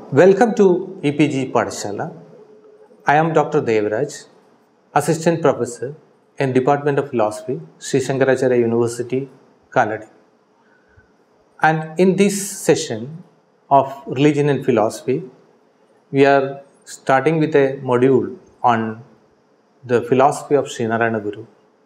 Welcome to EPG Padashala. I am Dr. Devraj, Assistant Professor in Department of Philosophy, Sri Shankaracharya University, Kaladi. And in this session of Religion and Philosophy, we are starting with a module on the philosophy of Srinarayana Guru.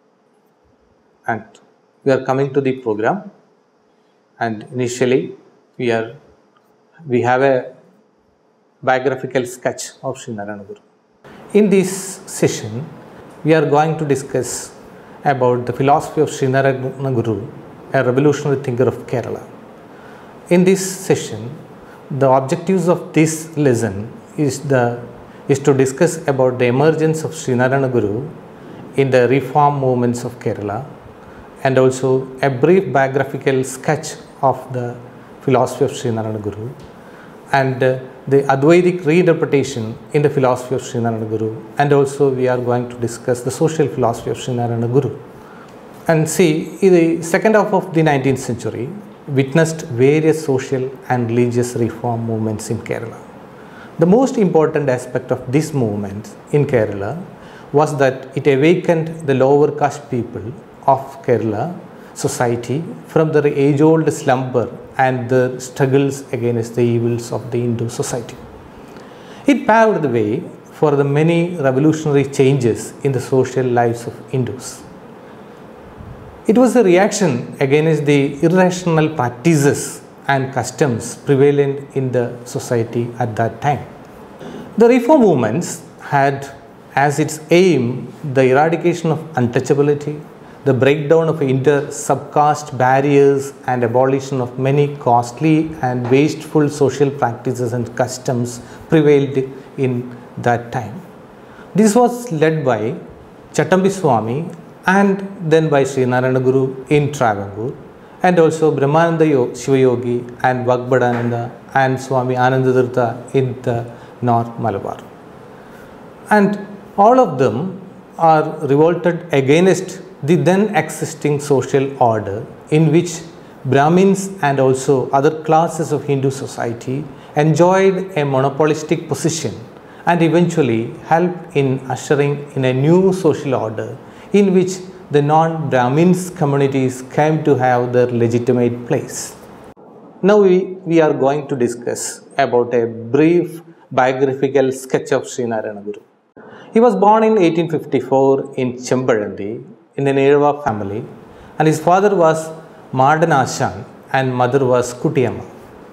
And we are coming to the program. And initially, we have a biographical sketch of Srinarayana Guru. In this session, we are going to discuss about the philosophy of Srinarayana Guru, a revolutionary thinker of Kerala. In this session, the objectives of this lesson is to discuss about the emergence of Srinarayana Guru in the reform movements of Kerala, and also a brief biographical sketch of the philosophy of Srinarayana Guru, and the Advaitic reinterpretation in the philosophy of Srinarayana Guru, and also we are going to discuss the social philosophy of Srinarayana Guru. And see, in the second half of the 19th century witnessed various social and religious reform movements in Kerala. The most important aspect of this movement in Kerala was that it awakened the lower caste people of Kerala society from their age-old slumber and the struggles against the evils of the Hindu society. It paved the way for the many revolutionary changes in the social lives of Hindus. It was a reaction against the irrational practices and customs prevalent in the society at that time. The reform movements had as its aim the eradication of untouchability, the breakdown of inter-subcaste barriers, and abolition of many costly and wasteful social practices and customs prevailed in that time. This was led by Chattambi Swami and then by Srinarayana Guru in Travancore, and also Brahmananda Shivayogi and Vagbhadananda and Swami Anandatirtha in the North Malabar. And all of them are revolted against the then existing social order in which Brahmins and also other classes of Hindu society enjoyed a monopolistic position, and eventually helped in ushering in a new social order in which the non-Brahmins communities came to have their legitimate place. Now we are going to discuss about a brief biographical sketch of Srinarayana Guru. He was born in 1854 in Chembalandi in an Erava family, and his father was Madanashan and mother was Kutiyamma.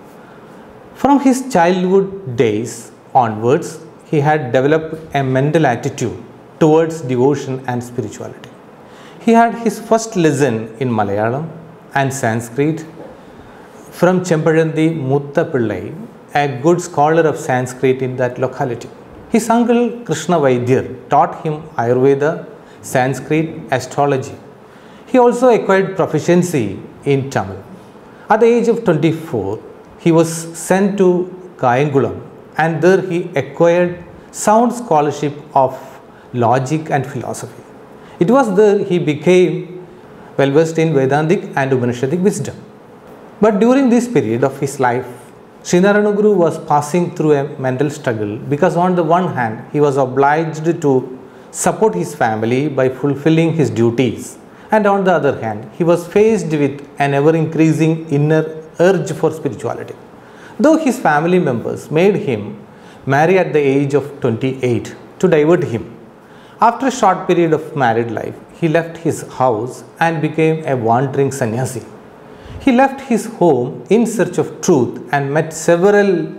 From his childhood days onwards, he had developed a mental attitude towards devotion and spirituality. He had his first lesson in Malayalam and Sanskrit from Chembalandi Mutta Pillai, a good scholar of Sanskrit in that locality. His uncle Krishna Vaidyar taught him Ayurveda, Sanskrit, astrology. He also acquired proficiency in Tamil. At the age of 24, he was sent to Kayangulam, and there he acquired sound scholarship of logic and philosophy. It was there he became well versed in Vedantic and Upanishadic wisdom. But during this period of his life, Srinarayana Guru was passing through a mental struggle, because on the one hand he was obliged to support his family by fulfilling his duties, and on the other hand he was faced with an ever increasing inner urge for spirituality. Though his family members made him marry at the age of 28 to divert him, after a short period of married life he left his house and became a wandering sannyasi. He left his home in search of truth and met several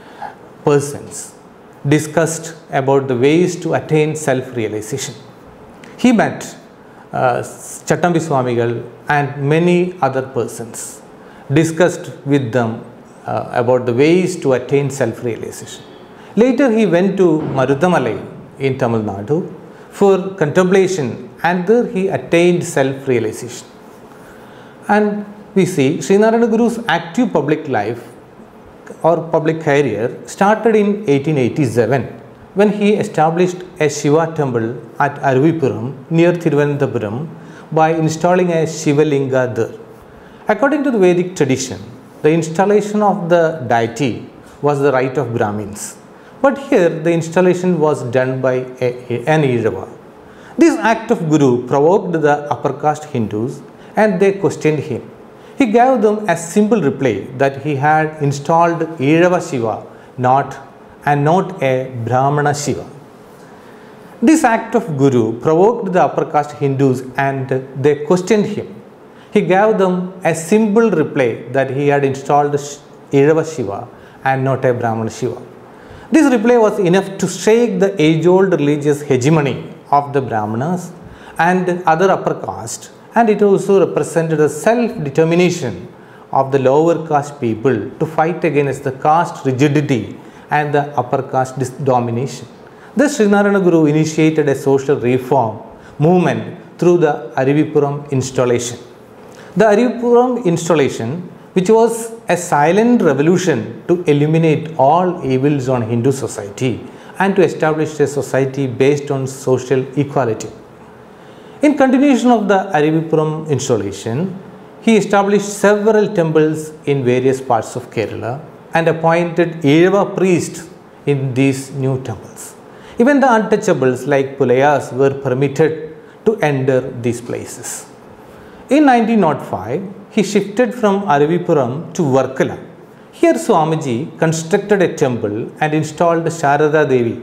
persons, discussed about the ways to attain self-realization. He met Chattambi Swamigal and many other persons, discussed with them about the ways to attain self-realization. Later he went to Marudhamalai in Tamil Nadu for contemplation, and there he attained self-realization. And we see Srinarayana Guru's active public life or public career started in 1887 when he established a Shiva temple at Aruvipuram near Thiruvananthapuram by installing a Shiva Linga there. According to the Vedic tradition, the installation of the deity was the right of Brahmins. But here the installation was done by an Izhava. This act of Guru provoked the upper caste Hindus and they questioned him. He gave them a simple reply that he had installed Izhava Shiva not a Brahmana Shiva. This act of Guru provoked the upper caste Hindus and they questioned him. He gave them a simple reply that he had installed Izhava Shiva and not a Brahmana Shiva. This reply was enough to shake the age-old religious hegemony of the Brahmanas and other upper caste, and it also represented the self-determination of the lower caste people to fight against the caste rigidity and the upper caste domination. Thus, Srinarayana Guru initiated a social reform movement through the Arivipuram installation. The Arivipuram installation, which was a silent revolution to eliminate all evils on Hindu society and to establish a society based on social equality. In continuation of the Arivipuram installation, he established several temples in various parts of Kerala and appointed Izhava priests in these new temples. Even the untouchables like Pulayas were permitted to enter these places. In 1905, he shifted from Arivipuram to Varkala. Here Swamiji constructed a temple and installed Sharada Devi,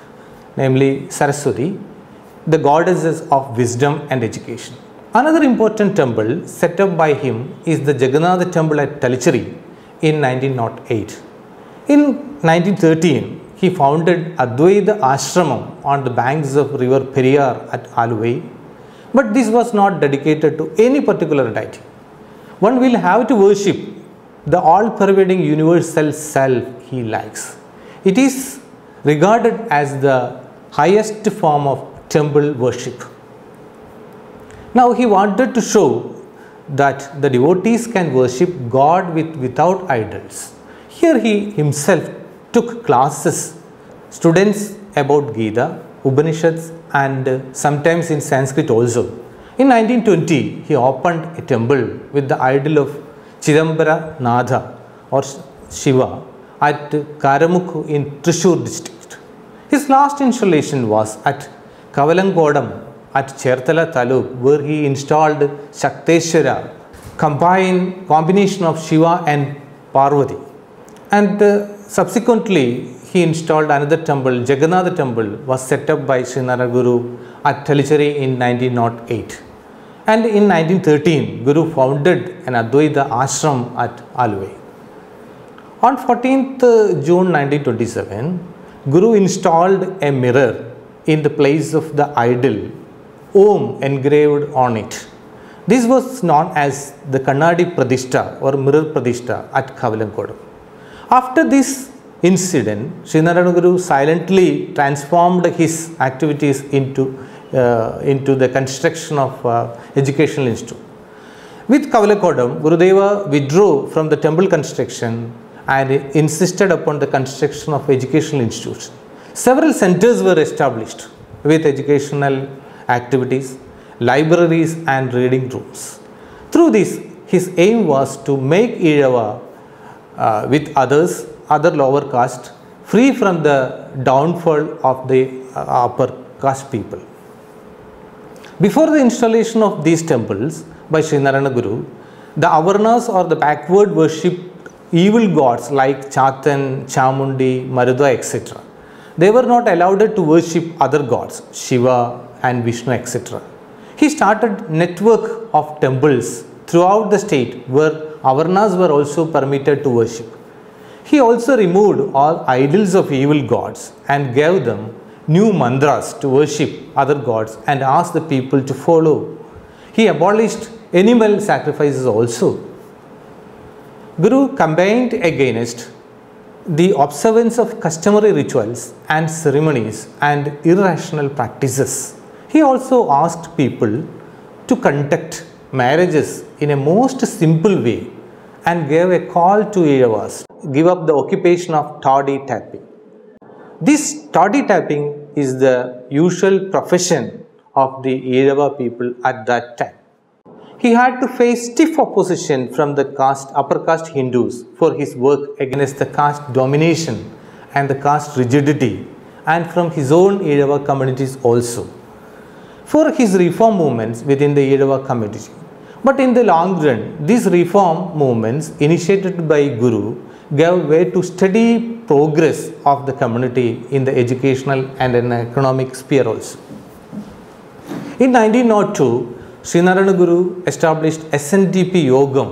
namely Saraswati, the goddesses of wisdom and education. Another important temple set up by him is the Jagannath temple at Talicheri in 1908. In 1913, he founded Advaita Ashramam on the banks of river Periyar at Aluvai, but this was not dedicated to any particular deity. One will have to worship the all-pervading universal self he likes. It is regarded as the highest form of temple worship. Now he wanted to show that the devotees can worship God without idols. Here he himself took classes, students about Gita, Upanishads and sometimes in Sanskrit also. In 1920, he opened a temple with the idol of Chidambara Natha or Shiva at Karamukh in Thrissur district. His last installation was at Kavalangodam at Cherthala Taluk, where he installed Shakteshwara, combination of Shiva and Parvati. And subsequently, he installed another temple, Jagannath temple was set up by Srinarayana Guru at Talicheri in 1908. And in 1913, Guru founded an Advaita ashram at Aluvai. On 14th June 1927, Guru installed a mirror in the place of the idol Om engraved on it. This was known as the Kannadi Pradishta or mirror Pradishta at Kavalankodam. After this incident, Srinarayana Guru silently transformed his activities into the construction of educational institute. With Kavalankodam, Gurudeva withdrew from the temple construction and insisted upon the construction of educational institutions. Several centers were established with educational activities, libraries and reading rooms. Through this, his aim was to make Izhava with other lower caste free from the downfall of the upper caste people. Before the installation of these temples by Srinarayana Guru, the Avarnas or the backward worshipped evil gods like Chatan, Chamundi, Marudha, etc. They were not allowed to worship other gods, Shiva and Vishnu, etc. He started network of temples throughout the state where Avarnas were also permitted to worship. He also removed all idols of evil gods and gave them new mantras to worship other gods and asked the people to follow. He abolished animal sacrifices also. Guru campaigned against the observance of customary rituals and ceremonies and irrational practices. He also asked people to conduct marriages in a most simple way and gave a call to Izhavas to give up the occupation of toddy tapping. This toddy tapping is the usual profession of the Izhava people at that time. He had to face stiff opposition from the upper caste Hindus for his work against the caste domination and the caste rigidity, and from his own Ezhava communities also, for his reform movements within the Ezhava community. But in the long run, these reform movements initiated by Guru gave way to steady progress of the community in the educational and in economic sphere also. In 1902, Srinarayana Guru established SNDP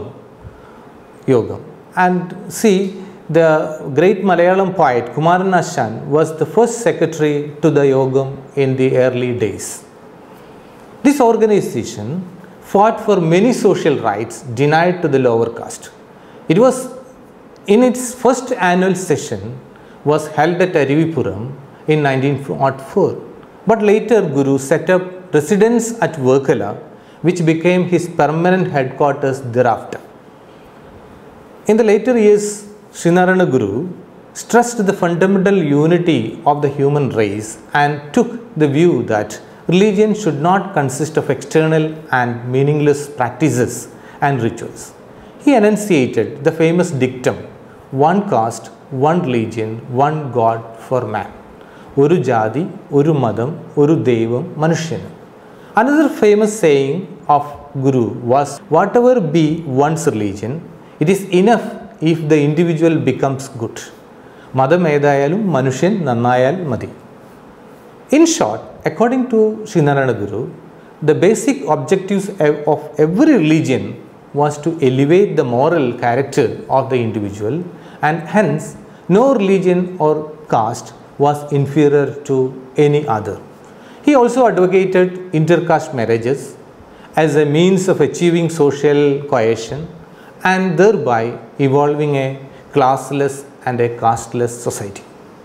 Yogam. And see, the great Malayalam poet Kumaran Ashan was the first secretary to the Yogam in the early days. This organization fought for many social rights denied to the lower caste. It was in its first annual session was held at Arivipuram in 1904. But later Guru set up residence at Varkala, which became his permanent headquarters thereafter. In the later years, Srinarayana Guru stressed the fundamental unity of the human race and took the view that religion should not consist of external and meaningless practices and rituals. He enunciated the famous dictum, one caste, one religion, one God for man. Oru jati, oru madam, oru devam, manushyana. Another famous saying of Guru was, whatever be one's religion, it is enough if the individual becomes good. Madam edayalum, manushyan nannayal madi. In short, according to Srinarayana Guru, the basic objectives of every religion was to elevate the moral character of the individual, and hence no religion or caste was inferior to any other. He also advocated intercaste marriages as a means of achieving social cohesion and thereby evolving a classless and a casteless society.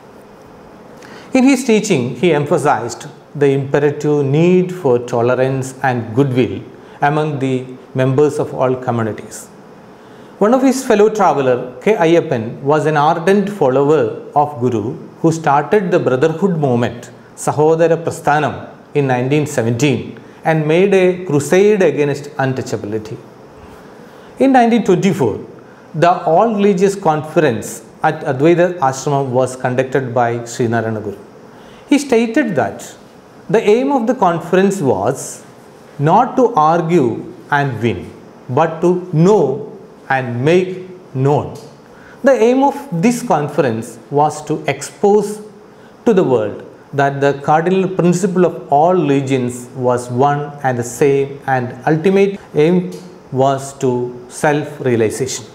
In his teaching, he emphasized the imperative need for tolerance and goodwill among the members of all communities. One of his fellow traveler, K. Ayyappan, was an ardent follower of Guru who started the brotherhood movement, Sahodara Prasthanam, in 1917 and made a crusade against untouchability. In 1924, the All Religious Conference at Advaita Ashramam was conducted by Srinarayana Guru. He stated that the aim of the conference was not to argue and win, but to know and make known. The aim of this conference was to expose to the world that the cardinal principle of all religions was one and the same, and ultimate aim was to self-realization.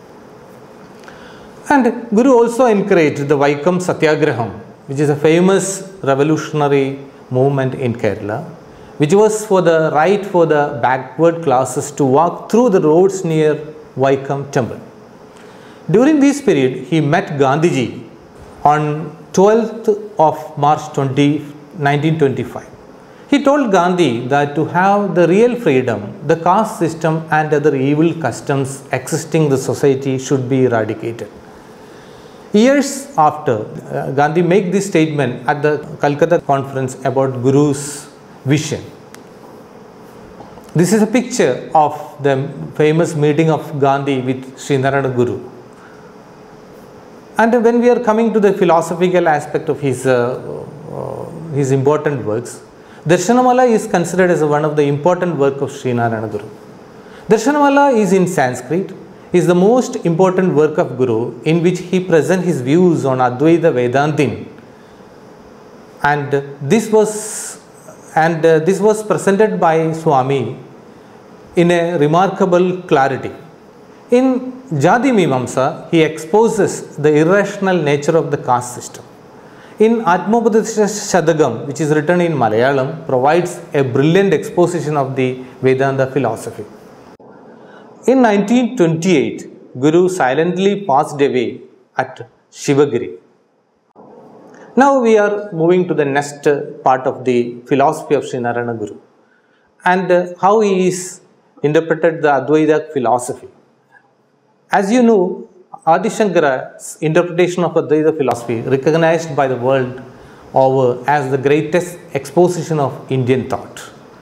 And Guru also encouraged the Vaikam Satyagraham, which is a famous revolutionary movement in Kerala, which was for the right for the backward classes to walk through the roads near Vaikam temple. During this period, he met Gandhiji on 12th of March 1925. He told Gandhi that to have the real freedom, the caste system and other evil customs existing in the society should be eradicated. Years after, Gandhi made this statement at the Calcutta conference about Guru's vision. This is a picture of the famous meeting of Gandhi with Srinarayana Guru. And when we are coming to the philosophical aspect of his important works, Darshanamala is considered as one of the important work of Srinarayana Guru. Darshanamala is in Sanskrit, is the most important work of Guru, in which he presents his views on Advaita Vedantin, and this was presented by Swami in a remarkable clarity. In Jati Mimamsa, he exposes the irrational nature of the caste system. In Atmopadesha Shadagam, which is written in Malayalam, provides a brilliant exposition of the Vedanta philosophy. In 1928, Guru silently passed away at Shivagiri. Now we are moving to the next part of the philosophy of Srinarayana Guru and how he is interpreted the Advaita philosophy. As you know, Adi Shankara's interpretation of Advaita philosophy, recognized by the world over as the greatest exposition of Indian thought.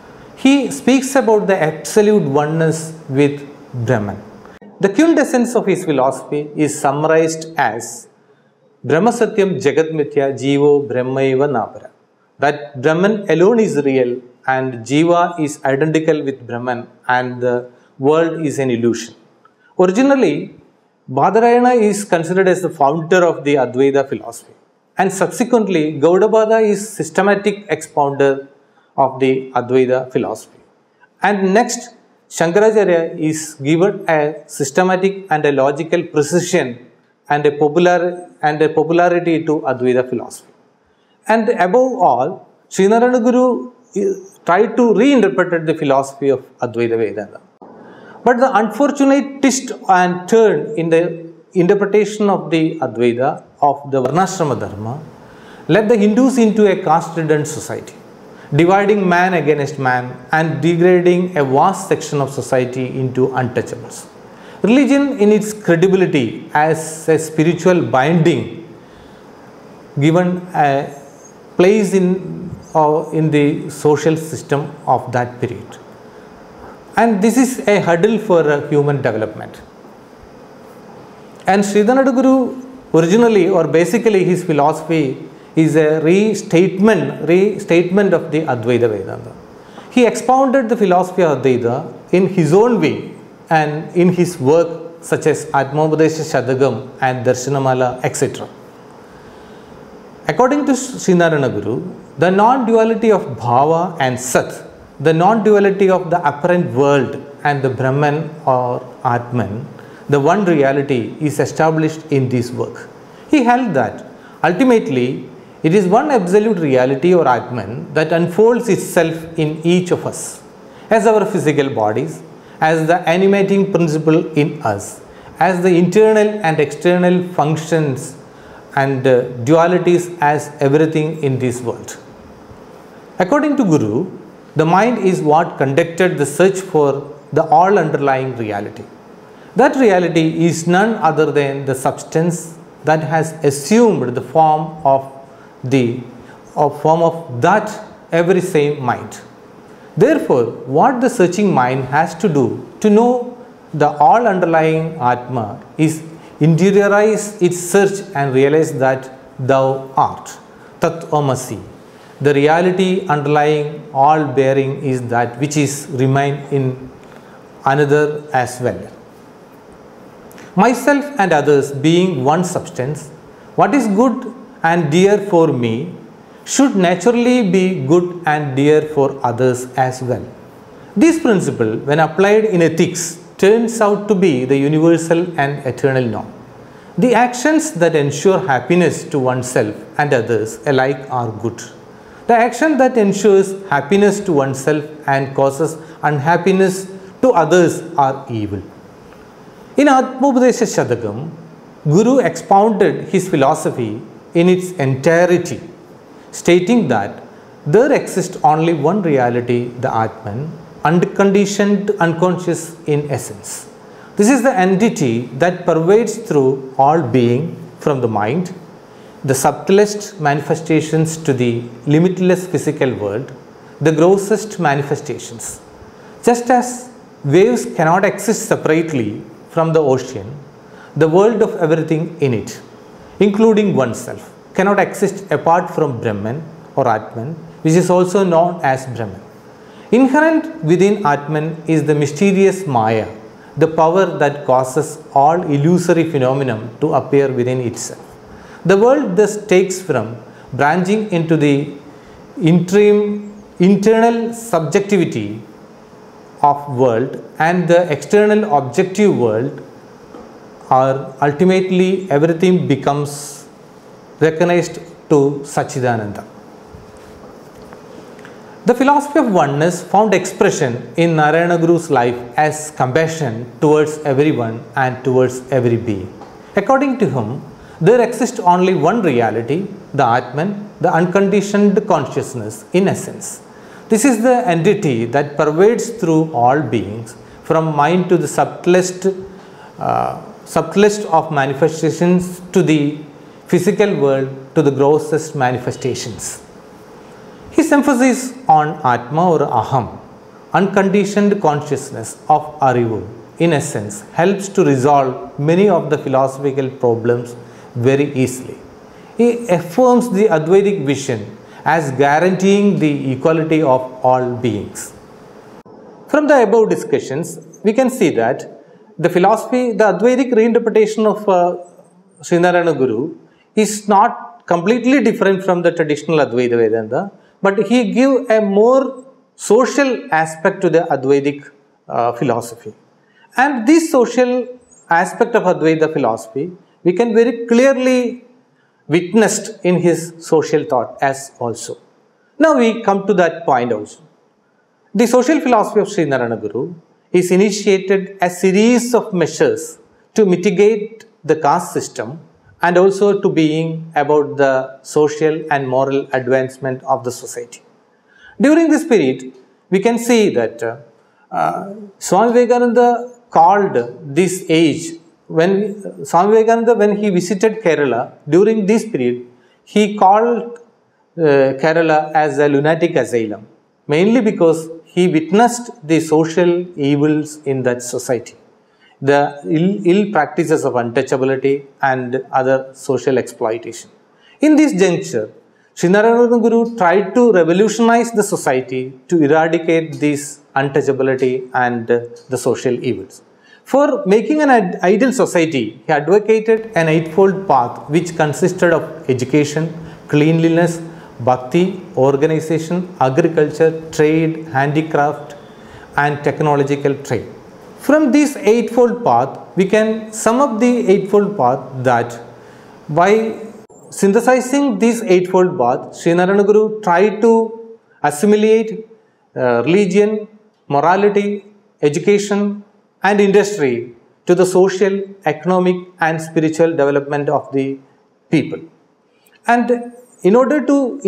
he speaks about the absolute oneness with Brahman. The quintessence of his philosophy is summarized as Brahma Satyam Jagat Mithya Jivo Brahmaiva Napara. That Brahman alone is real and Jiva is identical with Brahman and the world is an illusion. Originally, Badarayana is considered as the founder of the Advaita philosophy, and subsequently Gaudapada is systematic expounder of the Advaita philosophy. And next, Shankaracharya is given a systematic and a logical precision and a popularity to Advaita philosophy. And above all, Srinarayana Guru tried to reinterpret the philosophy of Advaita Vedanta. But the unfortunate twist and turn in the interpretation of the Advaita of the Varnashrama Dharma led the Hindus into a caste-ridden society, dividing man against man and degrading a vast section of society into untouchables. Religion in its credibility as a spiritual binding given a place in the social system of that period. And this is a hurdle for human development. And Sridharanath Guru originally or basically his philosophy is a restatement of the Advaita Vedanta. He expounded the philosophy of Advaita in his own way and in his work such as Atmopadesha Shadagam and Darshanamala, etc. According to Srinarayana Guru, the non-duality of Bhava and Sat, the non-duality of the apparent world and the Brahman or Atman, the one reality is established in this work. He held that ultimately it is one absolute reality or Atman that unfolds itself in each of us as our physical bodies, as the animating principle in us, as the internal and external functions and dualities as everything in this world. According to Guru, the mind is what conducted the search for the all underlying reality. That reality is none other than the substance that has assumed the form of that every same mind. Therefore, what the searching mind has to do to know the all underlying Atma is interiorize its search and realize that thou art, Tat Omasi. The reality underlying all bearing is that which is remain in another as well. Myself and others being one substance, what is good and dear for me should naturally be good and dear for others as well. This principle, when applied in ethics, turns out to be the universal and eternal norm. The actions that ensure happiness to oneself and others alike are good. The action that ensures happiness to oneself and causes unhappiness to others are evil. In Atmopadesha Shadagam, Guru expounded his philosophy in its entirety, stating that there exists only one reality, the Atman, unconditioned, unconscious in essence. This is the entity that pervades through all being from the mind, the subtlest manifestations to the limitless physical world, the grossest manifestations. Just as waves cannot exist separately from the ocean, the world of everything in it, including oneself, cannot exist apart from Brahman or Atman, which is also known as Brahman. Inherent within Atman is the mysterious Maya, the power that causes all illusory phenomena to appear within itself. The world thus takes from branching into the internal subjectivity of world and the external objective world, or ultimately everything becomes recognized to Sachidananda. The philosophy of oneness found expression in Narayana Guru's life as compassion towards everyone and towards every being. According to him, there exists only one reality, the Atman, the unconditioned consciousness in essence. This is the entity that pervades through all beings, from mind to the subtlest of manifestations to the physical world to the grossest manifestations. His emphasis on Atma or Aham unconditioned consciousness of Arivu, in essence, helps to resolve many of the philosophical problems very easily. He affirms the Advaitic vision as guaranteeing the equality of all beings. From the above discussions, we can see that the Advaitic reinterpretation of Srinarayana Guru is not completely different from the traditional Advaita Vedanta, but he gives a more social aspect to the Advaitic philosophy. And this social aspect of Advaita philosophy, we can very clearly witnessed in his social thought as also. Now we come to that point also. The social philosophy of Srinarayana Guru is initiated a series of measures to mitigate the caste system and also to being about the social and moral advancement of the society. During this period, we can see that Swami Vivekananda called this age, when Swami Vivekananda, when he visited Kerala, during this period, he called Kerala as a lunatic asylum, mainly because he witnessed the social evils in that society, the ill practices of untouchability and other social exploitation. In this juncture, Srinarayana Guru tried to revolutionize the society to eradicate this untouchability and the social evils. For making an ideal society, he advocated an eightfold path which consisted of education, cleanliness, bhakti, organization, agriculture, trade, handicraft and technological trade. From this eightfold path, we can sum up the eightfold path that by synthesizing this eightfold path, Srinarayana Guru tried to assimilate religion, morality, education and industry to the social, economic and spiritual development of the people. And in order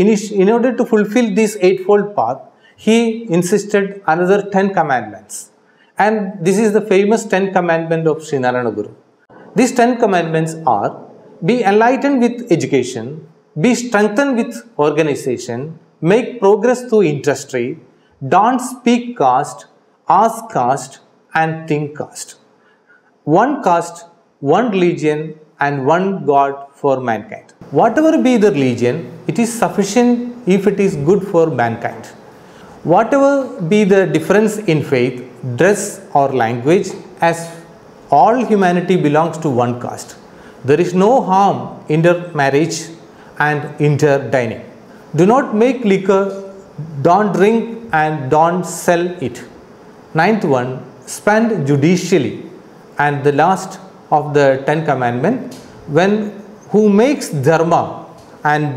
to fulfill this eightfold path, he insisted another 10 commandments. And this is the famous 10 commandment of Srinarayana Guru. These 10 commandments are: be enlightened with education, be strengthened with organization, make progress through industry, don't speak caste, ask caste and think caste. One caste, one religion and one God for mankind. Whatever be the religion, it is sufficient if it is good for mankind. Whatever be the difference in faith, dress or language, as all humanity belongs to one caste. There is no harm in intermarriage and interdining. Do not make liquor, don't drink and don't sell it. Ninth one, spend judicially. And the last of the 10 commandments, who makes dharma and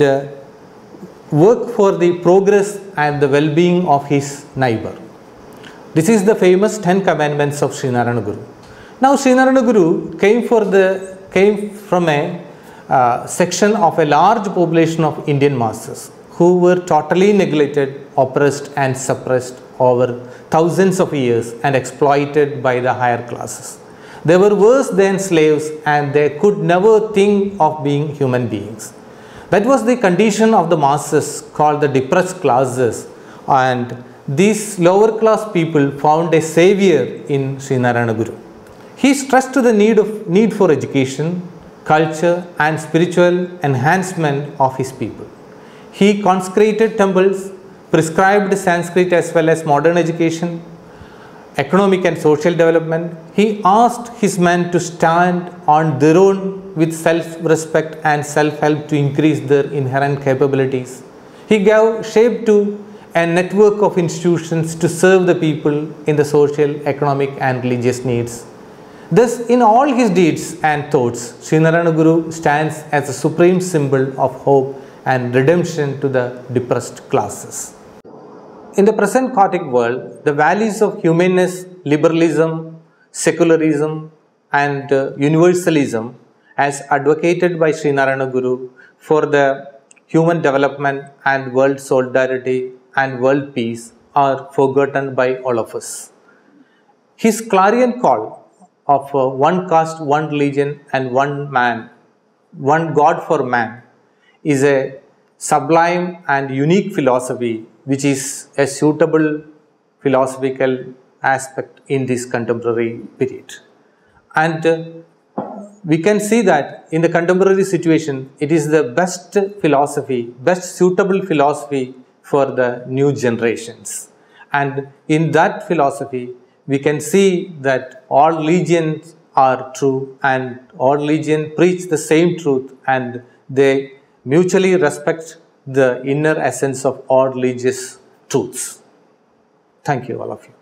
work for the progress and the well-being of his neighbor. This is the famous 10 commandments of Srinarayana Guru. Now Srinarayana Guru came from a section of a large population of Indian masses who were totally neglected, oppressed and suppressed over thousands of years and exploited by the higher classes. They were worse than slaves and they could never think of being human beings. That was the condition of the masses called the depressed classes, and these lower class people found a savior in Srinarayana Guru. He stressed the need for education, culture and spiritual enhancement of his people. He consecrated temples, prescribed Sanskrit as well as modern education, economic and social development. He asked his men to stand on their own with self-respect and self-help to increase their inherent capabilities. He gave shape to a network of institutions to serve the people in the social, economic and religious needs. Thus, in all his deeds and thoughts, Srinarayana Guru stands as a supreme symbol of hope and redemption to the depressed classes. In the present chaotic world, the values of humaneness, liberalism, secularism and universalism as advocated by Srinarayana Guru for the human development and world solidarity and world peace are forgotten by all of us. His clarion call of one caste, one religion and one man, one God for man is a sublime and unique philosophy which is a suitable philosophical aspect in this contemporary period. And we can see that in the contemporary situation, it is the best philosophy, best suitable philosophy for the new generations. And in that philosophy, we can see that all religions are true and all religions preach the same truth, and they mutually respect the inner essence of all religious truths. Thank you, all of you.